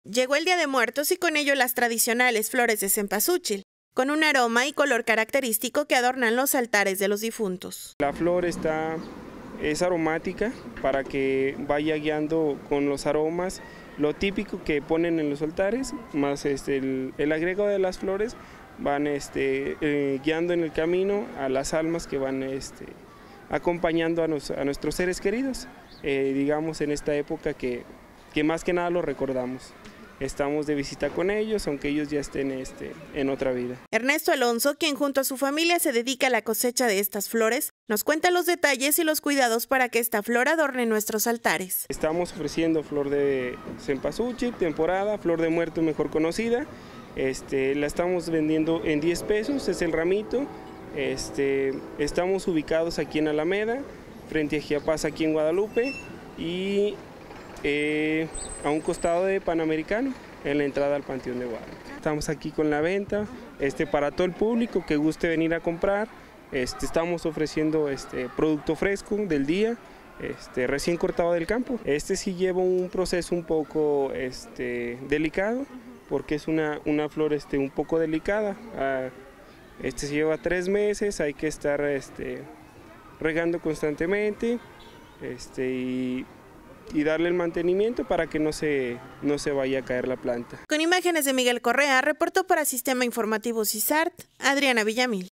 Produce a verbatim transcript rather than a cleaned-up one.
Llegó el Día de Muertos y con ello las tradicionales flores de cempasúchil, con un aroma y color característico que adornan los altares de los difuntos. La flor está, es aromática para que vaya guiando con los aromas, lo típico que ponen en los altares, más este, el, el agregado de las flores van este, eh, guiando en el camino a las almas que van este, acompañando a, nos, a nuestros seres queridos, eh, digamos en esta época que, que más que nada los recordamos. Estamos de visita con ellos, aunque ellos ya estén este, en otra vida. Ernesto Alonso, quien junto a su familia se dedica a la cosecha de estas flores, nos cuenta los detalles y los cuidados para que esta flor adorne nuestros altares. Estamos ofreciendo flor de cempasúchil, temporada, flor de muerto mejor conocida. Este, la estamos vendiendo en diez pesos, es el ramito. Este, estamos ubicados aquí en Alameda, frente a Chiapas, aquí en Guadalupe, y Eh, a un costado de Panamericano, en la entrada al Panteón de Guadalupe. Estamos aquí con la venta este, para todo el público que guste venir a comprar. Este, estamos ofreciendo este, producto fresco del día, este, recién cortado del campo. Este sí lleva un proceso un poco este, delicado, porque es una, una flor este, un poco delicada. Este se lleva tres meses, hay que estar este, regando constantemente este, y y darle el mantenimiento para que no se, no se vaya a caer la planta. Con imágenes de Miguel Correa, reportó para Sistema Informativo CISART, Adriana Villamil.